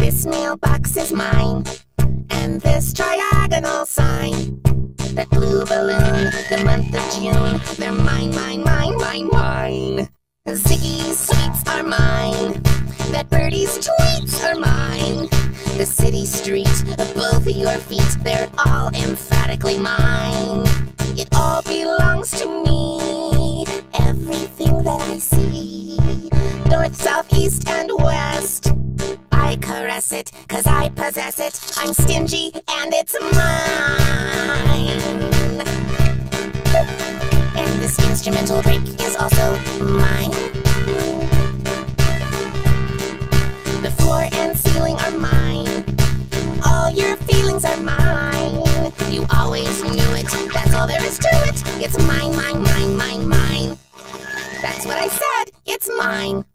This mailbox is mine, and this triagonal sign. That blue balloon, the month of June, they're mine, mine, mine, mine, mine. Ziggy's sweets are mine, that birdie's tweets are mine. The city street, both of your feet, they're all emphatically mine. It all belongs to me, everything that I see. North, south, east, and west, I caress it, 'cause I possess it. I'm stingy, and it's mine. And this instrumental break is also mine. The floor and ceiling are mine. All your feelings are mine. You always knew it, that's all there is to it. It's mine, mine, mine, mine, mine. That's what I said, it's mine.